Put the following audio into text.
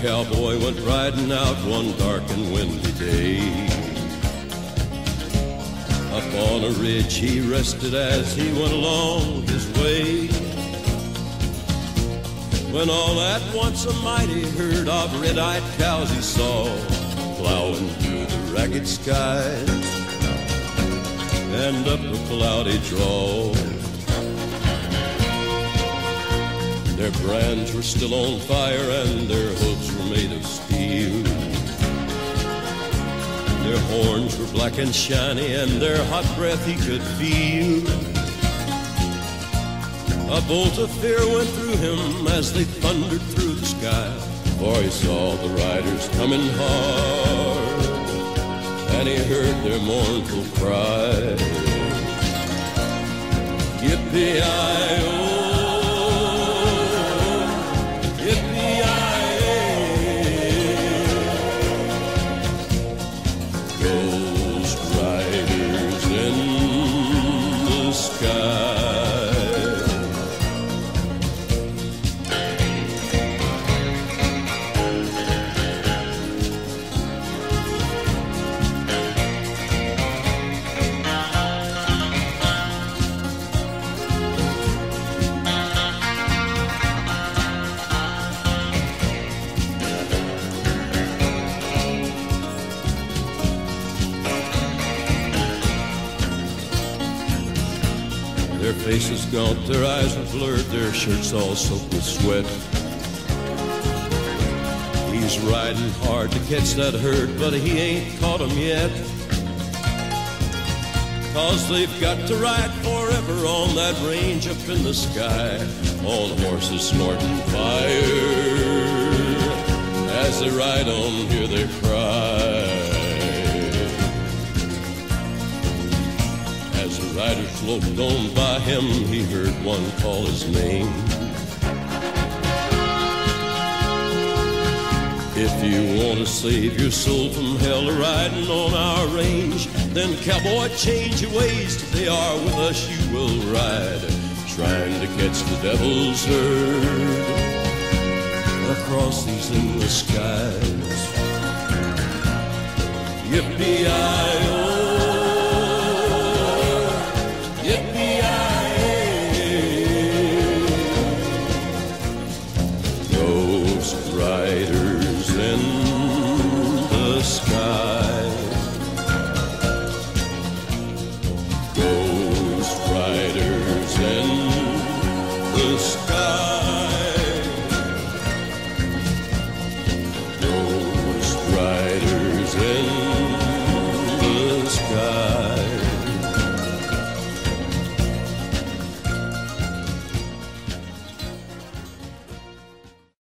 cowboy went riding out one dark and windy day. Up on a ridge he rested as he went along his way, when all at once a mighty herd of red-eyed cows he saw plowing through the ragged skies and up a cloudy draw. Their brands were still on fire and their hooves were made of steel. Their horns were black and shiny and their hot breath he could feel. A bolt of fear went through him as they thundered through the sky, for he saw the riders coming hard, and he heard their mournful cry. Yippee-i-oh, yippee-i-oh, ghost riders in the sky. Their faces gaunt, their eyes were blurred, their shirts all soaked with sweat. He's riding hard to catch that herd, but he ain't caught 'em yet. 'Cause they've got to ride forever on that range up in the sky, on horses snorting fire. As they ride on, hear their cry. As the rider sloped on by him, he heard one call his name. If you want to save your soul from hell riding on our range, then cowboy, change your ways. Today are with us you will ride, trying to catch the devil's herd across these endless skies. Yippee-i-oh,